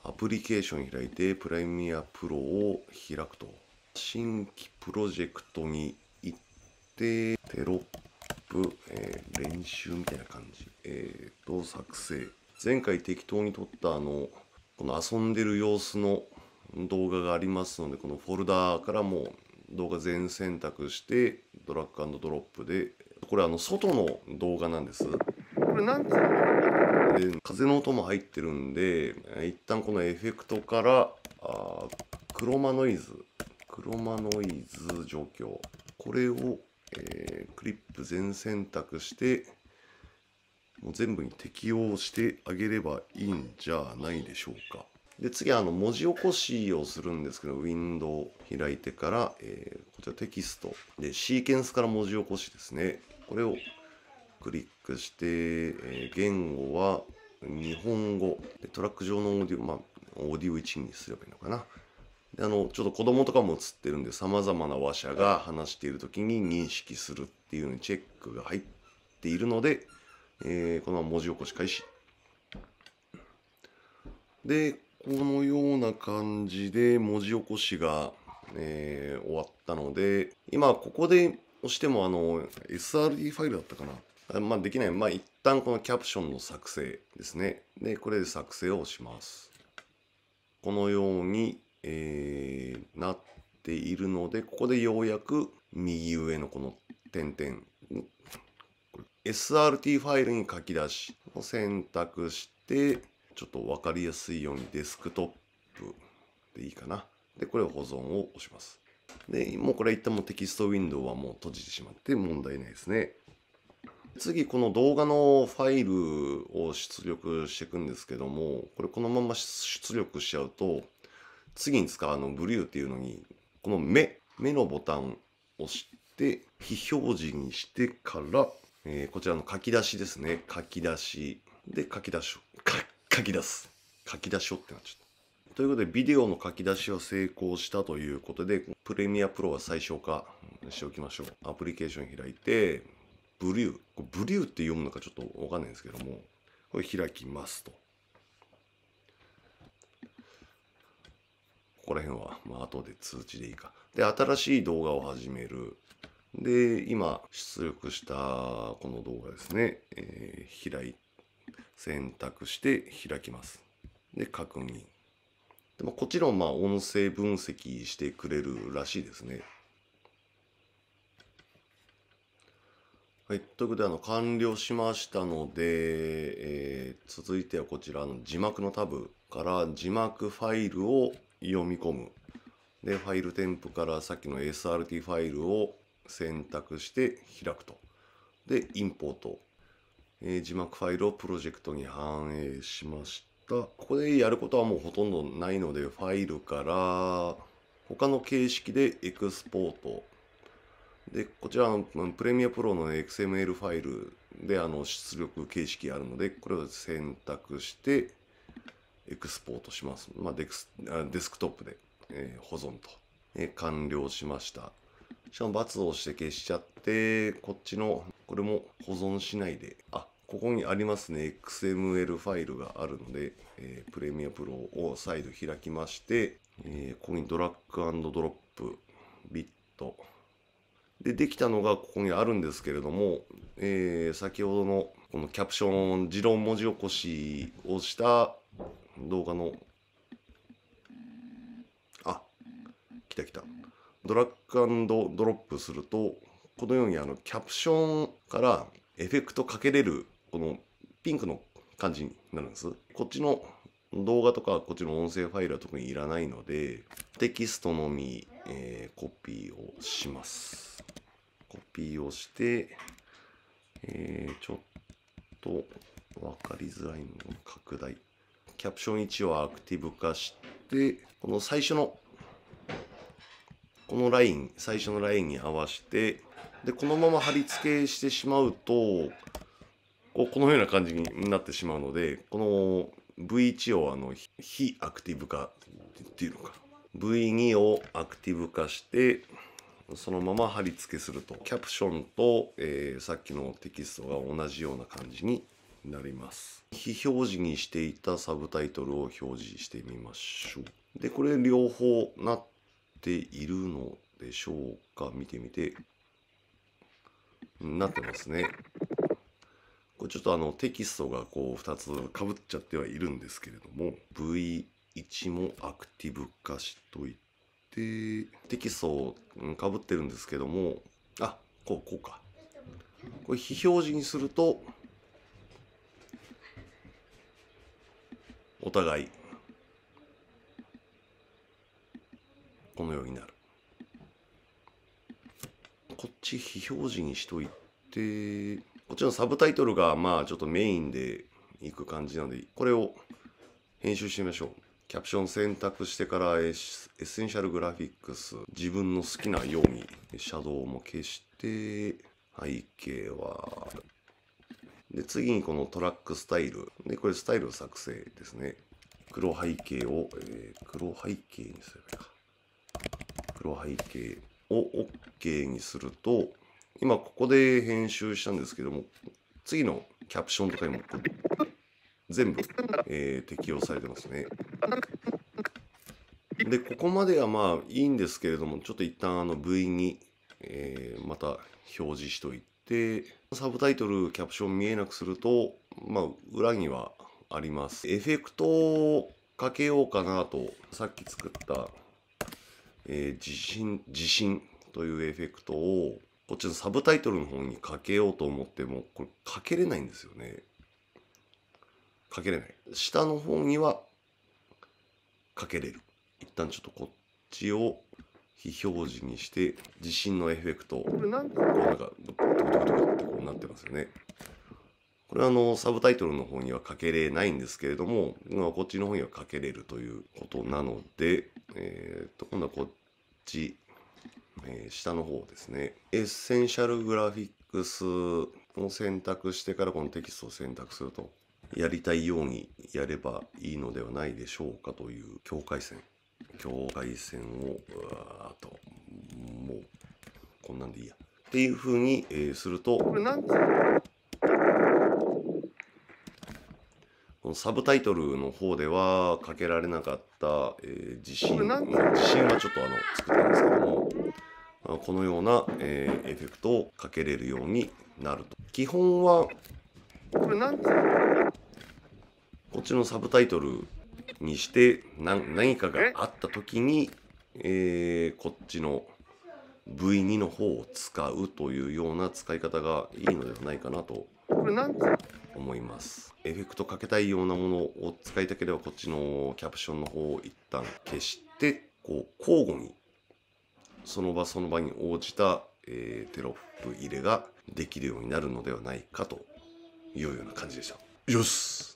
アプリケーション開いてプレミアプロを開くと、新規プロジェクトに行ってテロップ、練習みたいな感じ、作成。前回適当に撮ったこの遊んでる様子の動画がありますので、このフォルダからも動画全選択してドラッグ&ドロップで、これ外の動画なんです。これなんつうので風の音も入ってるんで、一旦このエフェクトからクロマノイズ状況、これを、クリップ全選択してもう全部に適用してあげればいいんじゃないでしょうか。で次文字起こしをするんですけど、ウィンドウ開いてから、こちらテキストでシーケンスから文字起こしですね。これをクリックして、言語は日本語で、トラック上のオーディオ、オーディオ1にすればいいのかな。でちょっと子供とかも映ってるんで、さまざまな話者が話している時に認識するっていうのにチェックが入っているので、この文字起こし開始で、このような感じで文字起こしが、終わったので、今ここで押してもSRT ファイルだったかな、できない。一旦このキャプションの作成ですね。でこれで作成をします。このように、なっているので、ここでようやく右上のこの点々、SRT ファイルに書き出しを選択して、ちょっと分かりやすいようにデスクトップでいいかな。でこれを保存を押します。でもうこれ一旦もうテキストウィンドウはもう閉じてしまって問題ないですね。次この動画のファイルを出力していくんですけども、これこのまま出力しちゃうと、次に使うブリューっていうのに、この目のボタンを押して非表示にしてから、こちらの書き出しですね。書き出しで書き出しをってなっちゃった。ということでビデオの書き出しは成功したということで、プレミアプロは最小化しておきましょう。アプリケーション開いてブリューって読むのかちょっとわかんないんですけども、これ開きますと。ここら辺は後で通知でいいか。で新しい動画を始める。で今出力したこの動画ですね、選択して開きます。で確認。でもこっちの音声分析してくれるらしいですね。はい、ということで完了しましたので、続いてはこちらの字幕のタブから字幕ファイルを読み込む。でファイル添付からさっきの SRT ファイルを選択して開くと。でインポート、字幕ファイルをプロジェクトに反映しました。ここでやることはもうほとんどないので、ファイルから他の形式でエクスポートで、こちらのプレミアプロの XML ファイルで出力形式あるので、これを選択してエクスポートします。デスクトップで、保存と、完了しました。しかも×を押して消しちゃって、こっちのこれも保存しないで、ここにありますね。XML ファイルがあるので、プレミアプロを再度開きまして、ここにドラッグ&ドロップビットできたのがここにあるんですけれども、先ほどのこのキャプション自動文字起こしをした動画の来たドラッグ&ドロップすると、このようにキャプションからエフェクトかけれるこのピンクの感じになるんです。こっちの動画とかこっちの音声ファイルは特にいらないので、テキストのみ、コピーをします。コピーをして、ちょっと分かりづらいのを拡大。キャプション1をアクティブ化して、この最初のこのライン、最初のラインに合わせて、でこのまま貼り付けしてしまうとこのような感じになってしまうので、この V1 を非アクティブ化っていうのか、 V2 をアクティブ化してそのまま貼り付けすると、キャプションと、さっきのテキストが同じような感じにになります。非表示にしていたサブタイトルを表示してみましょう。で、これ両方なっているのでしょうか。見てみて。なってますね。これちょっとテキストがこう2つかぶっちゃってはいるんですけれども、V1 もアクティブ化しといて、テキストかぶってるんですけども、こうか。これ非表示にすると、お互い、このようになる。こっち非表示にしといて、こっちのサブタイトルがまあちょっとメインでいく感じなので、これを編集してみましょう。キャプション選択してからエッセンシャルグラフィックス、自分の好きなようにシャドウも消して、背景は、で次にこのトラックスタイルで、これスタイル作成ですね。黒背景を、黒背景にすればいいか。黒背景を OK にすると、今ここで編集したんですけども、次のキャプションとかにも全部、適用されてますね。で、ここまではまあいいんですけれども、ちょっと一旦V に、また表示しといて、サブタイトル、キャプション見えなくすると、まあ裏にはあります。エフェクトをかけようかなと、さっき作った、地震というエフェクトを、こっちのサブタイトルの方にかけようと思っても、これかけれないんですよね。かけれない。下の方にはかけれる。一旦ちょっとこっちを非表示にして、地震のエフェクト、こうなんか、ドクドクドクってこうなってますよね。これはサブタイトルの方にはかけれないんですけれども、こっちの方にはかけれるということなので、今度はこっち、下の方ですね。エッセンシャルグラフィックスを選択してからこのテキストを選択すると、やりたいようにやればいいのではないでしょうかという境界線を、もうこんなんでいいや。っていう風に、すると、このサブタイトルの方ではかけられなかった、地震はちょっと作ったんですけども、このような、エフェクトをかけれるようになると。基本はこっちのサブタイトルにして何かがあった時に、こっちの V2 の方を使うというような使い方がいいのではないかなと思います。エフェクトかけたいようなものを使いたければこっちのキャプションの方を一旦消してこう交互にその場その場に応じた、テロップ入れができるようになるのではないかというような感じでした。よし。